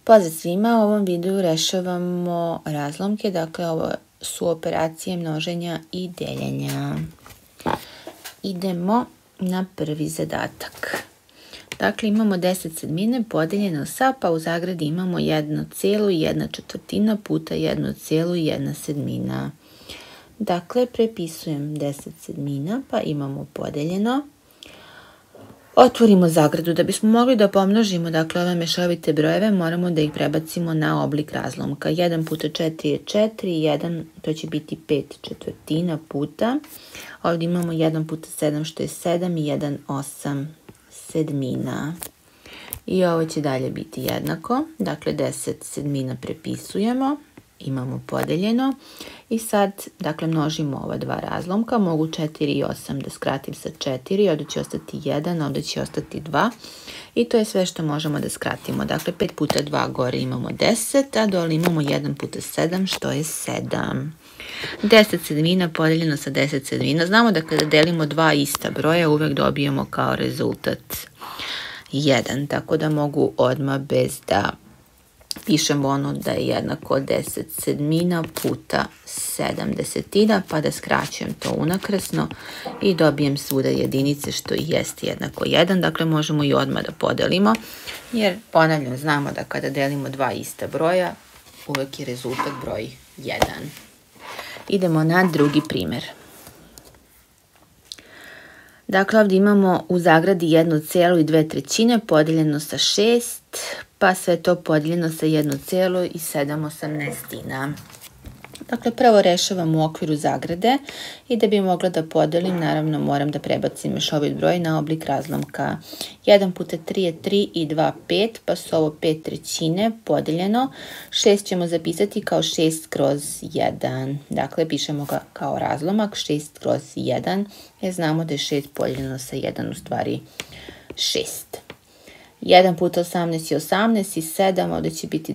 Pozdrav svima, u ovom videu rešavamo razlomke, dakle ovo su operacije množenja i deljenja. Idemo na prvi zadatak. Dakle imamo 10 sedmine podeljeno sa, pa u zagradi imamo 1,1/4 puta 1,1/7. Dakle prepisujem 10 sedmina pa imamo podeljeno. Otvorimo zagradu. Da bismo mogli da pomnožimo dakle ove mešovite brojeve, moramo da ih prebacimo na oblik razlomka. 1 puta 4 je 4, 1 to će biti 5/4 puta. Ovdje imamo 1 puta 7 što je 7 i 1 8 sedmina. I ovo će dalje biti jednako. Dakle 10 sedmina prepisujemo. Imamo podeljeno i sad dakle množimo ova dva razlomka, mogu 4 i 8 da skratim sa 4, ovdje će ostati 1, ovdje će ostati 2 i to je sve što možemo da skratimo. Dakle 5 puta 2 gore imamo 10, a dole imamo 1 puta 7 što je 7. 10 sedmina podeljeno sa 10 sedmina. Znamo da kada delimo dva ista broja uvek dobijemo kao rezultat 1, tako da mogu odmah bez da pišemo ono da je jednako 10 sedmina puta 7 desetina, pa da skraćujem to unakrasno i dobijem svuda jedinice što i jeste jednako 1. Dakle možemo i odmah da podelimo, jer ponavljam znamo da kada delimo dva ista broja uvek je rezultat broj 1. Idemo na drugi primjer. Dakle ovdje imamo u zagradi 1,2 podeljeno sa 6, pa sve to podijeljeno sa 1,7. Dakle prvo rešavam u okviru zagrade i da bi mogla da podelim naravno moram da prebacim mešovit broj na oblik razlomka. 1 puta 3 je 3 i 2 5, pa su ovo 5/3 podeljeno. 6 ćemo zapisati kao 6/1. Dakle pišemo ga kao razlomak 6/1 jer znamo da je 6 podijeljeno sa 1 u stvari 6. 1 puta 18 je 18 i 7, ovdje će biti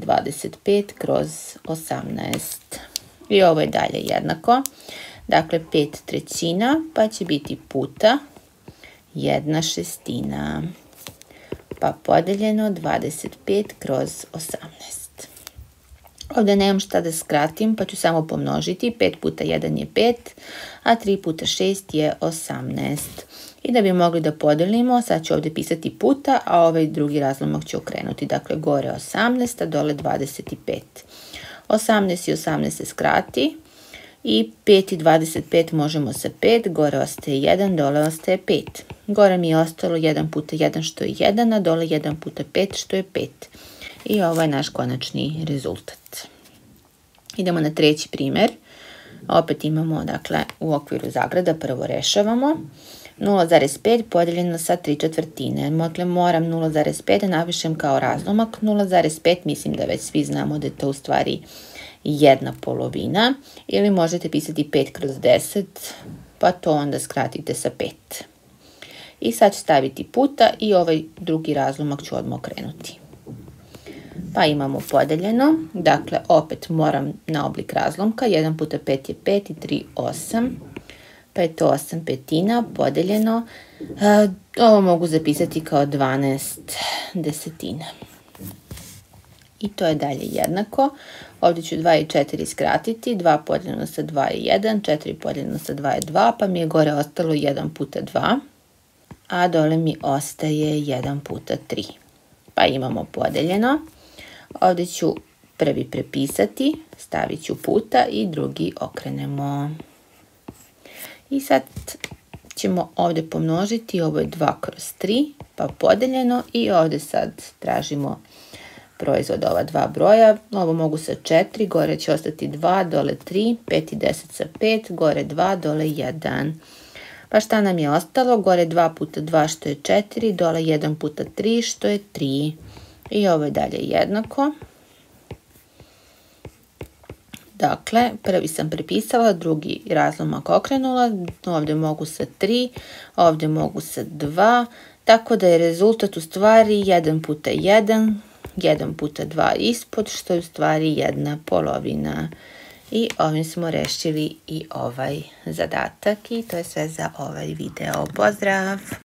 25/18. I ovo je dalje jednako. Dakle 5/3 pa će biti puta 1/6. Pa podeljeno 25/18. Ovdje nemam šta da skratim pa ću samo pomnožiti. 5 puta 1 je 5, a 3 puta 6 je 18. I da bi mogli da podelimo, sad ću ovdje pisati puta, a ovaj drugi razlomak ću okrenuti. Dakle, gore 18, a dole 25. 18 i 18 se skrati i 5 i 25 možemo sa 5, gore ostaje 1, dole ostaje 5. Gore mi je ostalo 1 puta 1 što je 1, a dole 1 puta 5 što je 5. I ovo je naš konačni rezultat. Idemo na treći primjer. Opet imamo, dakle, u okviru zagrada prvo rešavamo. 0,5 podijeljeno sa 3/4. Dakle, moram 0,5 da napišem kao razlomak. 0,5 mislim da već svi znamo da je to u stvari 1/2. Ili možete pisati 5/10, pa to onda skratite sa 5. I sad ću staviti puta i ovaj drugi razlomak ću odmah okrenuti. Pa imamo podeljeno, dakle opet moram na oblik razlomka, 1 puta 5 je 5 i 3 8, pa je to 8 petina podeljeno, ovo mogu zapisati kao 12 desetina. I to je dalje jednako, ovdje ću 2 i 4 skratiti, 2 podijeljeno sa 2 je 1, 4 podijeljeno sa 2 je 2, pa mi je gore ostalo 1 puta 2, a dole mi ostaje 1 puta 3. Pa imamo podeljeno. Ovdje ću prvi prepisati, stavit ću puta i drugi okrenemo. I sad ćemo ovdje pomnožiti, ovo je 2/3, pa podeljeno i ovdje sad tražimo proizvod ova dva broja. Ovo mogu sa 4, gore će ostati 2, dole 3, 5 i 10 sa 5, gore 2, dole 1. Pa šta nam je ostalo? Gore 2 puta 2 što je 4, dole 1 puta 3 što je 3. I ovo je dalje jednako. Dakle, prvi sam prepisala, drugi razlomak okrenula, ovdje mogu sa 3, ovdje mogu sa 2, tako da je rezultat u stvari 1 puta 1, 1 puta 2 ispod, što je u stvari 1/2. I ovim smo rešili i ovaj zadatak i to je sve za ovaj video. Pozdrav!